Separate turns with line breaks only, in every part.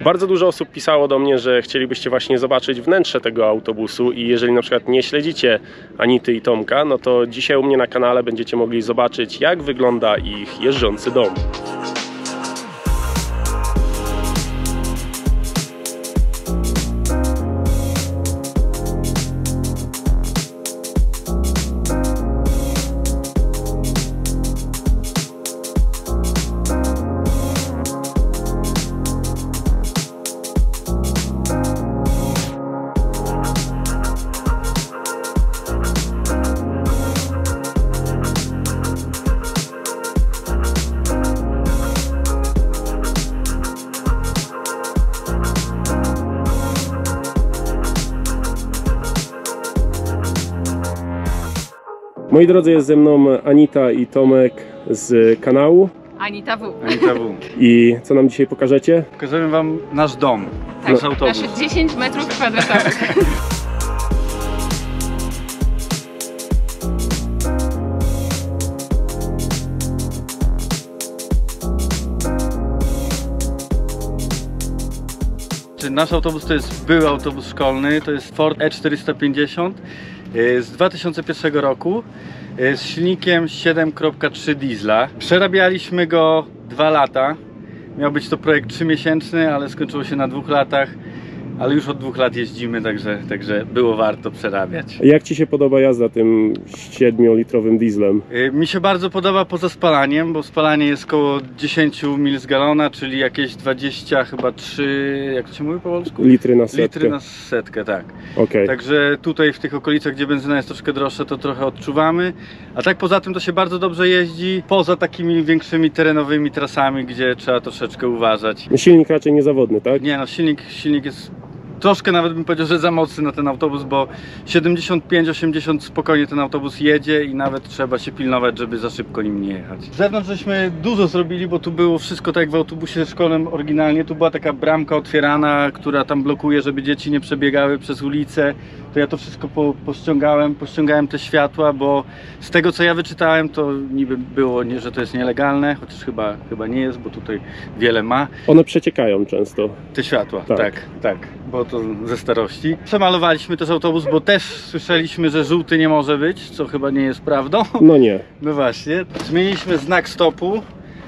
Bardzo dużo osób pisało do mnie, że chcielibyście właśnie zobaczyć wnętrze tego autobusu i jeżeli na przykład nie śledzicie Anity i Tomka, no to dzisiaj u mnie na kanale będziecie mogli zobaczyć, jak wygląda ich jeżdżący dom. Moi drodzy, jest ze mną Anita i Tomek z kanału
Anita W.
Anita W.
I co nam dzisiaj pokażecie?
Pokażemy wam nasz dom, nasz autobus.
Nasze 10 metrów kwadratowych.
Nasz autobus to jest były autobus szkolny, to jest Ford E450 z 2001 roku z silnikiem 7.3 diesla. Przerabialiśmy go 2 lata. Miał być to projekt 3-miesięczny, ale skończyło się na 2 latach. Ale już od 2 lat jeździmy, także było warto przerabiać.
Jak Ci się podoba jazda tym 7-litrowym dieslem?
Mi się bardzo podoba poza spalaniem, bo spalanie jest około 10 mil z galona, czyli jakieś 20 chyba 3, jak to się mówi po polsku?
Litry na setkę.
Litry na setkę, tak.
Okay.
Także tutaj w tych okolicach, gdzie benzyna jest troszkę droższa, to trochę odczuwamy. A tak poza tym to się bardzo dobrze jeździ, poza takimi większymi terenowymi trasami, gdzie trzeba troszeczkę uważać.
Silnik raczej niezawodny, tak?
Nie no, silnik jest troszkę, nawet bym powiedział, że za mocny na ten autobus, bo 75-80 spokojnie ten autobus jedzie i nawet trzeba się pilnować, żeby za szybko nim nie jechać. Z zewnątrz żeśmy dużo zrobili, bo tu było wszystko tak jak w autobusie szkolnym oryginalnie. Tu była taka bramka otwierana, która tam blokuje, żeby dzieci nie przebiegały przez ulicę. To ja to wszystko pościągałem te światła, bo z tego co ja wyczytałem, to niby było, że to jest nielegalne, chociaż chyba nie jest, bo tutaj wiele ma.
One przeciekają często.
Te światła, tak, bo to ze starości. Przemalowaliśmy też autobus, bo też słyszeliśmy, że żółty nie może być, co chyba nie jest prawdą.
No nie.
No właśnie. Zmieniliśmy znak stopu,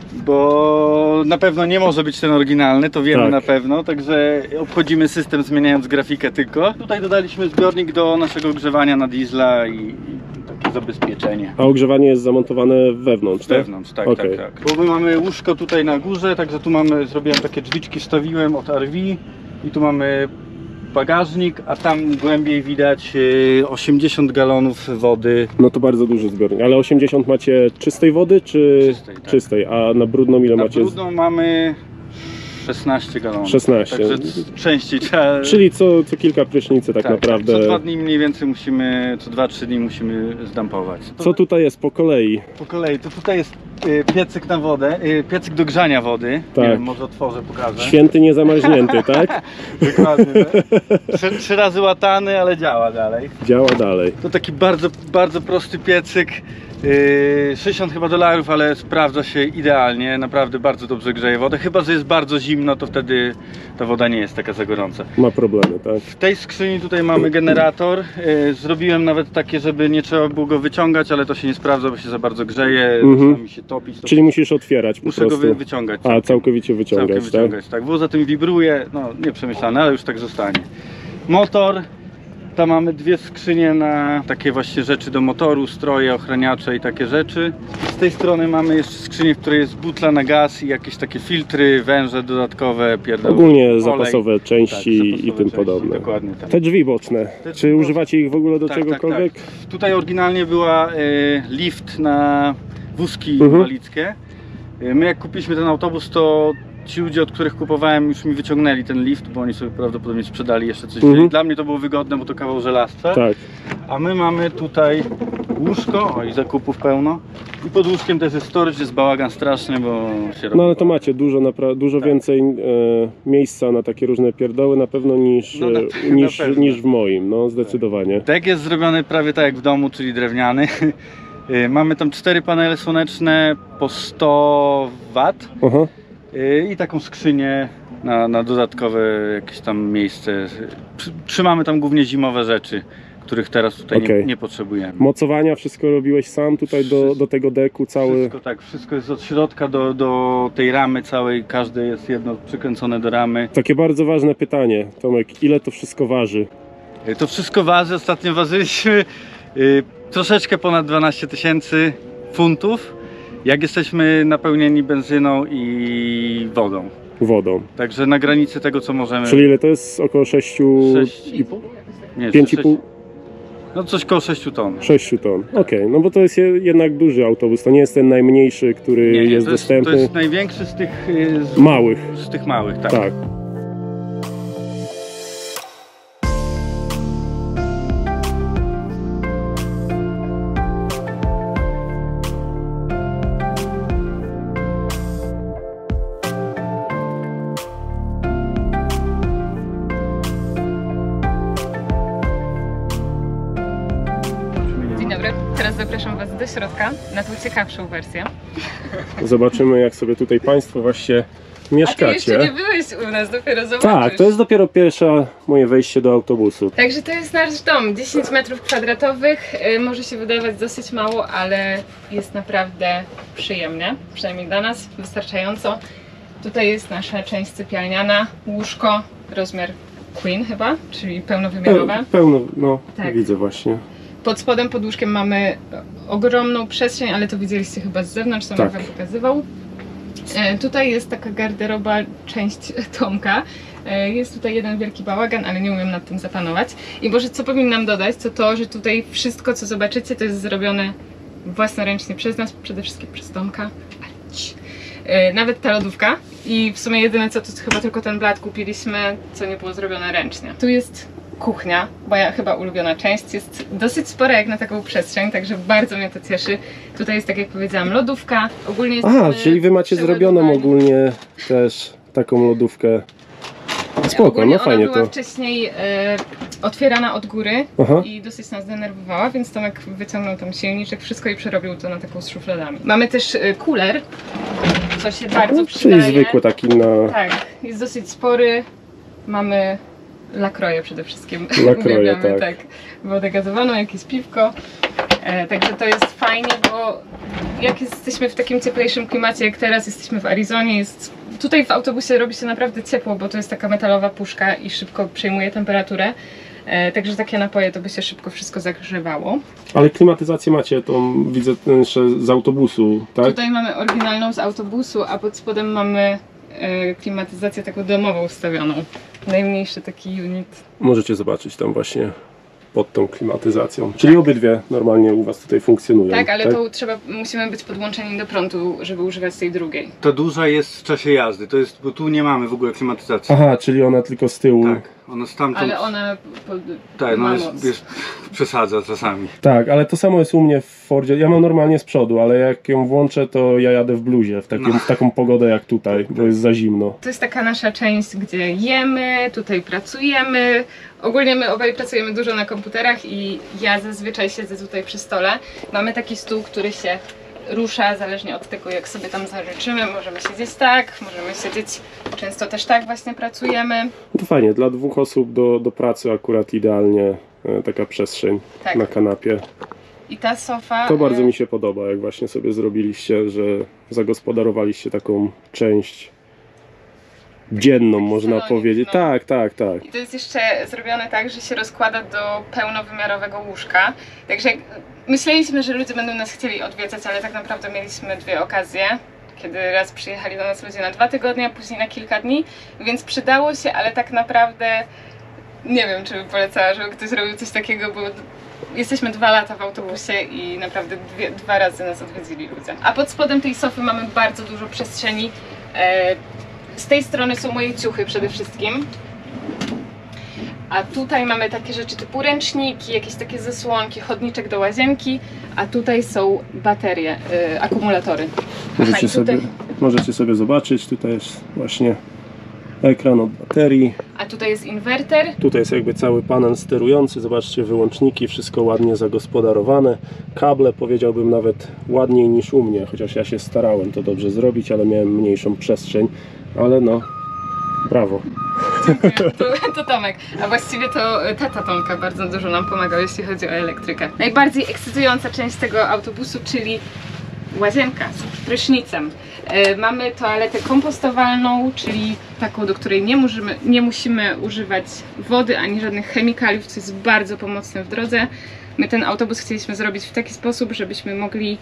bo na pewno nie może być ten oryginalny, to wiemy na pewno, także obchodzimy system, zmieniając grafikę tylko. Tutaj dodaliśmy zbiornik do naszego ogrzewania na diesla i takie zabezpieczenie.
A ogrzewanie jest zamontowane wewnątrz, tak?
Wewnątrz, tak. Bo my mamy łóżko tutaj na górze, także tu zrobiłem takie drzwiczki, wstawiłem od RV i tu mamy bagażnik, a tam głębiej widać 80 galonów wody.
No to bardzo duży zbiornik, ale 80 macie czystej wody, czy czystej? A na brudną ile macie?
Na brudną mamy 16 galonów.
16.
Także częściej trzeba...
Czyli co kilka prysznicy tak naprawdę.
Co 2 dni mniej więcej musimy, co 2-3 dni musimy zdampować.
Co tutaj jest po kolei?
Po kolei, to tutaj jest piecyk na wodę, piecyk do grzania wody.
Tak.
Nie wiem, może otworzę, pokażę.
Święty niezamarznięty, tak?
Dokładnie. 3 razy łatany, ale działa dalej.
Działa dalej.
To taki bardzo prosty piecyk. 60 chyba dolarów, ale sprawdza się idealnie, naprawdę bardzo dobrze grzeje wodę, chyba że jest bardzo zimno, to wtedy ta woda nie jest taka za gorąca.
Ma problemy, tak?
W tej skrzyni tutaj mamy generator, zrobiłem nawet takie, żeby nie trzeba było go wyciągać, ale to się nie sprawdza, bo się za bardzo grzeje, zaczyna mi się topić.
Czyli musisz otwierać.
Muszę go wyciągać.
A, całkowicie wyciągać,
tak? Bo za tym wibruje, no nieprzemyślane, ale już tak zostanie. Motor. Tam mamy 2 skrzynie na takie właśnie rzeczy do motoru, stroje, ochraniacze i takie rzeczy. Z tej strony mamy jeszcze skrzynię, w której jest butla na gaz i jakieś takie filtry, węże dodatkowe, pierdoły.
Ogólnie
olej.
zapasowe części
zapasowe
i tym
części,
podobne.
Dokładnie tak.
Te drzwi boczne, czy używacie ich w ogóle do czegokolwiek?
Tak. Tutaj oryginalnie była lift na wózki inwalidzkie. My jak kupiliśmy ten autobus, to ci ludzie, od których kupowałem, już mi wyciągnęli ten lift, bo oni sobie prawdopodobnie sprzedali jeszcze coś. Dla mnie to było wygodne, bo to kawał żelastwa.
Tak.
A my mamy tutaj łóżko, i zakupów pełno. I pod łóżkiem też jest storage, jest bałagan straszny, bo się robi.
No ale to macie dużo więcej miejsca na takie różne pierdoły na pewno niż w moim, no zdecydowanie.
Dek jest zrobiony prawie tak jak w domu, czyli drewniany. Mamy tam 4 panele słoneczne po 100 W. I taką skrzynię na dodatkowe jakieś tam miejsce. Trzymamy tam głównie zimowe rzeczy, których teraz tutaj
Okej.
nie potrzebujemy.
Mocowania, wszystko robiłeś sam tutaj do tego deku cały?
Wszystko, tak, wszystko jest od środka do tej ramy całej, każde jest jedno przykręcone do ramy.
Takie bardzo ważne pytanie, Tomek, ile to wszystko waży?
To wszystko waży, ostatnio ważyliśmy troszeczkę ponad 12 000 funtów, jak jesteśmy napełnieni benzyną i wodą.
Wodą.
Także na granicy tego, co możemy.
Czyli ile to jest? Około 6,5?
Nie,
5,5?
No coś koło 6 ton.
6 ton. Okej, no bo to jest jednak duży autobus, to nie jest ten najmniejszy, który jest dostępny.
To jest największy z tych
Małych.
Z tych małych, tak.
Tak.
Dzień dobry, teraz zapraszam Was do środka na tą ciekawszą wersję.
Zobaczymy, jak sobie tutaj Państwo właśnie
A Ty
mieszkacie.
jeszcze nie byłeś u nas, dopiero zobaczysz.
Tak, to jest dopiero pierwsze moje wejście do autobusu.
Także to jest nasz dom, 10 metrów kwadratowych. Może się wydawać dosyć mało, ale jest naprawdę przyjemnie, przynajmniej dla nas, wystarczająco. Tutaj jest nasza część sypialniana, łóżko, rozmiar queen chyba, czyli pełnowymiarowe.
Pełno, no
Tak.
widzę właśnie.
Pod spodem, pod łóżkiem mamy ogromną przestrzeń, ale to widzieliście chyba z zewnątrz, to
Tak.
Wam pokazywał. Tutaj jest taka garderoba, część Tomka. Jest tutaj jeden wielki bałagan, ale nie umiem nad tym zapanować. I może co powinnam dodać, to że tutaj wszystko, co zobaczycie, to jest zrobione własnoręcznie przez nas, przede wszystkim przez Tomka. Nawet ta lodówka. I w sumie jedyne co, to chyba tylko ten blat kupiliśmy, co nie było zrobione ręcznie. Tu jest kuchnia, moja chyba ulubiona część. Jest dosyć spora jak na taką przestrzeń, także bardzo mnie to cieszy. Tutaj jest, tak jak powiedziałam, lodówka. Ogólnie jest.
Aha, czyli wy macie zrobioną ogólnie też taką lodówkę. Spoko,
Ogólnie
no fajnie
ona była
to.
wcześniej otwierana od góry
Aha.
i dosyć nas denerwowała, więc Tomek wyciągnął tam silniczek, wszystko i przerobił to na taką z szufladami. Mamy też kuler, co się bardzo
No,
przydaje.
czyli zwykły taki na...
Tak, jest dosyć spory. Mamy lakroje przede wszystkim.
Lakroje,
Uwielbiamy,
tak.
Wodę gazowaną, jakieś piwko. Także to jest fajnie, bo jak jesteśmy w takim cieplejszym klimacie, jak teraz jesteśmy w Arizonie, jest tutaj w autobusie robi się naprawdę ciepło, bo to jest taka metalowa puszka i szybko przejmuje temperaturę. Także takie napoje to by się szybko wszystko zagrzewało.
Ale klimatyzację macie, tą widzę jeszcze z autobusu, tak?
Tutaj mamy oryginalną z autobusu, a pod spodem mamy klimatyzację taką domową ustawioną. Najmniejszy taki unit.
Możecie zobaczyć tam właśnie pod tą klimatyzacją. Czyli obydwie normalnie u was tutaj funkcjonują.
Tak, ale to musimy być podłączeni do prądu, żeby używać tej drugiej.
Ta duża jest w czasie jazdy, to jest, bo tu nie mamy w ogóle klimatyzacji.
Aha, czyli ona tylko z tyłu.
Tak, ona stamtąd.
Ale ona
tak, no
ma
jest,
moc.
jest przesadza czasami.
Tak, ale to samo jest u mnie w Fordzie. Ja mam normalnie z przodu, ale jak ją włączę, to ja jadę w bluzie, w taką pogodę jak tutaj, bo jest za zimno.
To jest taka nasza część, gdzie jemy, tutaj pracujemy. Ogólnie my obaj pracujemy dużo na komputerach i ja zazwyczaj siedzę tutaj przy stole. Mamy taki stół, który się rusza, zależnie od tego, jak sobie tam zażyczymy. Możemy siedzieć tak, możemy siedzieć, często też tak właśnie pracujemy.
To fajnie, dla dwóch osób do pracy akurat idealnie taka przestrzeń
Tak.
na kanapie.
I ta sofa...
To bardzo mi się podoba, jak właśnie sobie zrobiliście, że zagospodarowaliście taką część dzienną, można
salonik,
powiedzieć.
no.
Tak, tak, tak.
I to jest jeszcze zrobione tak, że się rozkłada do pełnowymiarowego łóżka. Także myśleliśmy, że ludzie będą nas chcieli odwiedzać, ale tak naprawdę mieliśmy dwie okazje. Kiedy raz przyjechali do nas ludzie na 2 tygodnie, a później na kilka dni, więc przydało się, ale tak naprawdę nie wiem, czy bym polecała, żeby ktoś robił coś takiego, bo jesteśmy 2 lata w autobusie i naprawdę 2 razy nas odwiedzili ludzie. A pod spodem tej sofy mamy bardzo dużo przestrzeni. Z tej strony są moje ciuchy przede wszystkim. A tutaj mamy takie rzeczy typu ręczniki, jakieś takie zasłonki, chodniczek do łazienki, a tutaj są baterie, akumulatory.
Możecie sobie zobaczyć, tutaj jest właśnie ekran od baterii.
A tutaj jest inwerter.
Tutaj jest jakby cały panel sterujący, zobaczcie, wyłączniki, wszystko ładnie zagospodarowane. Kable powiedziałbym nawet ładniej niż u mnie, chociaż ja się starałem to dobrze zrobić, ale miałem mniejszą przestrzeń. Ale no, Brawo.
To Tomek, a właściwie to tata Tomka bardzo dużo nam pomagał, jeśli chodzi o elektrykę. Najbardziej ekscytująca część tego autobusu, czyli łazienka z prysznicem. Mamy toaletę kompostowalną, czyli taką, do której nie musimy używać wody ani żadnych chemikaliów, co jest bardzo pomocne w drodze. My ten autobus chcieliśmy zrobić w taki sposób, żebyśmy mogli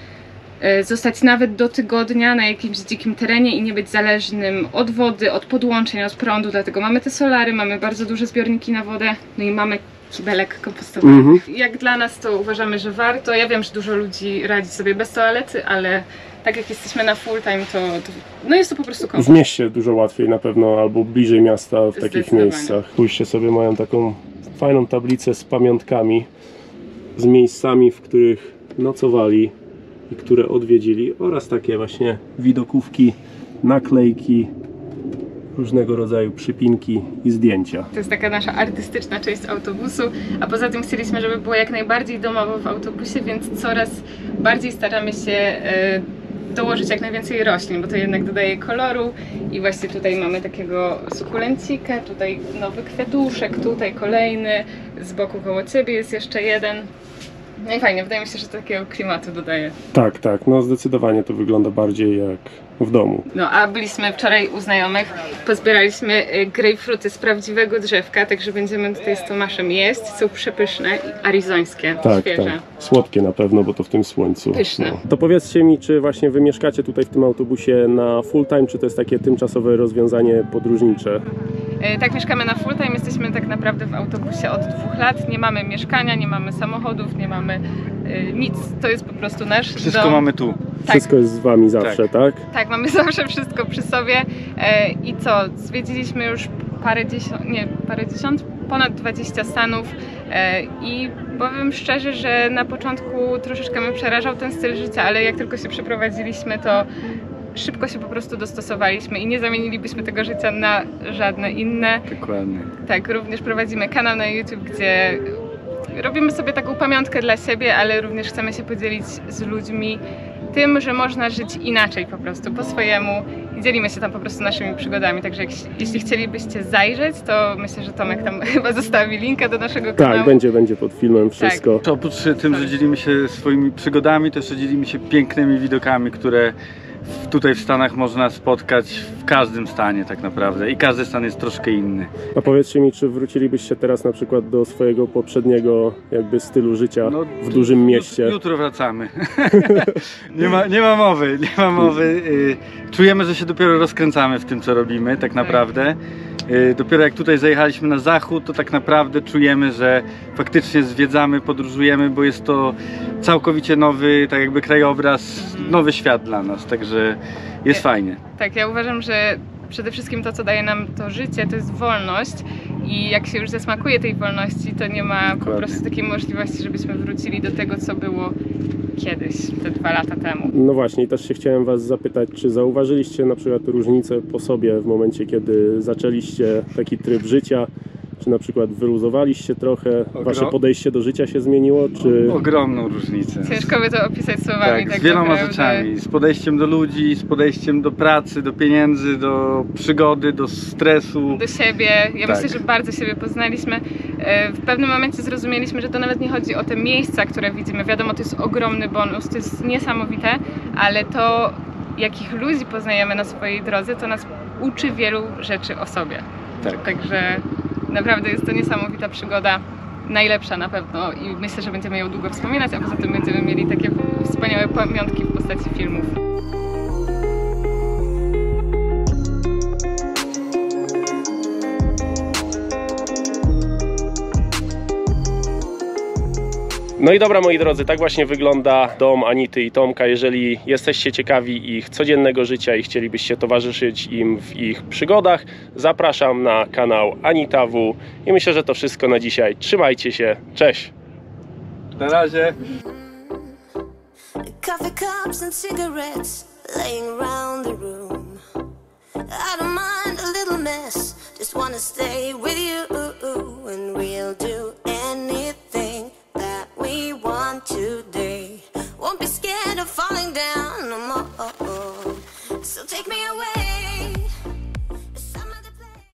zostać nawet do tygodnia na jakimś dzikim terenie i nie być zależnym od wody, od podłączeń, od prądu, dlatego mamy te solary, mamy bardzo duże zbiorniki na wodę, no i mamy kibelek kompostowalny. Jak dla nas to uważamy, że warto. Ja wiem, że dużo ludzi radzi sobie bez toalety, ale tak jak jesteśmy na full time, to no jest to po prostu komfort.
W mieście dużo łatwiej na pewno, albo bliżej miasta w takich miejscach. Spójrzcie sobie, mają taką fajną tablicę z pamiątkami, z miejscami, w których nocowali i które odwiedzili, oraz takie właśnie widokówki, naklejki, różnego rodzaju przypinki i zdjęcia.
To jest taka nasza artystyczna część autobusu, a poza tym chcieliśmy, żeby było jak najbardziej domowo w autobusie, więc coraz bardziej staramy się dołożyć jak najwięcej roślin, bo to jednak dodaje koloru i właśnie tutaj mamy takiego sukulencika, tutaj nowy kwiatuszek, tutaj kolejny, z boku koło ciebie jest jeszcze jeden. No i fajnie, wydaje mi się, że takiego klimatu dodaje.
Tak, tak, no zdecydowanie to wygląda bardziej jak w domu.
No a byliśmy wczoraj u znajomych, pozbieraliśmy grejpfruty z prawdziwego drzewka, także będziemy tutaj z Tomaszem jeść, są przepyszne i arizońskie,
Tak,
świeże.
tak. Słodkie na pewno, bo to w tym słońcu.
Pyszne.
No. To powiedzcie mi, czy właśnie wy mieszkacie tutaj w tym autobusie na full time, czy to jest takie tymczasowe rozwiązanie podróżnicze?
Tak, mieszkamy na full time, jesteśmy tak naprawdę w autobusie od 2 lat, nie mamy mieszkania, nie mamy samochodów, nie mamy nic, to jest po prostu nasz
Wszystko
dom.
mamy tu.
Wszystko jest z wami zawsze, tak?
Tak, mamy zawsze wszystko przy sobie i co, zwiedziliśmy już ponad 20 stanów i powiem szczerze, że na początku troszeczkę mnie przerażał ten styl życia, ale jak tylko się przeprowadziliśmy, to szybko się po prostu dostosowaliśmy i nie zamienilibyśmy tego życia na żadne inne.
Dokładnie.
Tak, również prowadzimy kanał na YouTube, gdzie robimy sobie taką pamiątkę dla siebie, ale również chcemy się podzielić z ludźmi tym, że można żyć inaczej po prostu, po swojemu i dzielimy się tam po prostu naszymi przygodami, także jeśli chcielibyście zajrzeć, to myślę, że Tomek tam chyba zostawi linka do naszego kanału.
Tak, będzie pod filmem wszystko.
To oprócz tym, że dzielimy się swoimi przygodami, to jeszcze dzielimy się pięknymi widokami, które tutaj w Stanach można spotkać w każdym stanie tak naprawdę i każdy stan jest troszkę inny.
A powiedzcie mi, czy wrócilibyście teraz na przykład do swojego poprzedniego jakby stylu życia w dużym mieście?
Jutro wracamy. nie ma mowy. Czujemy, że się dopiero rozkręcamy w tym, co robimy tak naprawdę. Dopiero jak tutaj zajechaliśmy na zachód, to tak naprawdę czujemy, że faktycznie zwiedzamy, podróżujemy, bo jest to całkowicie nowy, tak jakby krajobraz, nowy świat dla nas, także jest fajnie.
Tak, ja uważam, że przede wszystkim to, co daje nam to życie, to jest wolność i jak się już zasmakuje tej wolności, to nie ma po prostu takiej możliwości, żebyśmy wrócili do tego, co było kiedyś, te 2 lata temu.
No właśnie, i też się chciałem was zapytać, czy zauważyliście na przykład różnicę po sobie w momencie, kiedy zaczęliście taki tryb życia? Czy na przykład wyluzowaliście trochę? Wasze podejście do życia się zmieniło? Czy...
Ogromną różnicę.
Ciężko by to opisać słowami.
Tak, z wieloma
naprawdę.
rzeczami. Z podejściem do ludzi, z podejściem do pracy, do pieniędzy, do przygody, do stresu.
Do siebie. Ja myślę, że bardzo siebie poznaliśmy. W pewnym momencie zrozumieliśmy, że to nawet nie chodzi o te miejsca, które widzimy. Wiadomo, to jest ogromny bonus, to jest niesamowite, ale to, jakich ludzi poznajemy na swojej drodze, to nas uczy wielu rzeczy o sobie.
Tak.
Także naprawdę jest to niesamowita przygoda, najlepsza na pewno i myślę, że będziemy ją długo wspominać, a poza tym będziemy mieli takie wspaniałe pamiątki w postaci filmów.
No i dobra, moi drodzy, tak właśnie wygląda dom Anity i Tomka. Jeżeli jesteście ciekawi ich codziennego życia i chcielibyście towarzyszyć im w ich przygodach, zapraszam na kanał Anita W. I myślę, że to wszystko na dzisiaj. Trzymajcie się, cześć!
Na razie!
Coffee cups and cigarettes laying around the room. I don't mind a little mess, just wanna stay with you, and we'll do anything that we want today. Won't be scared of falling down no more. So take me away.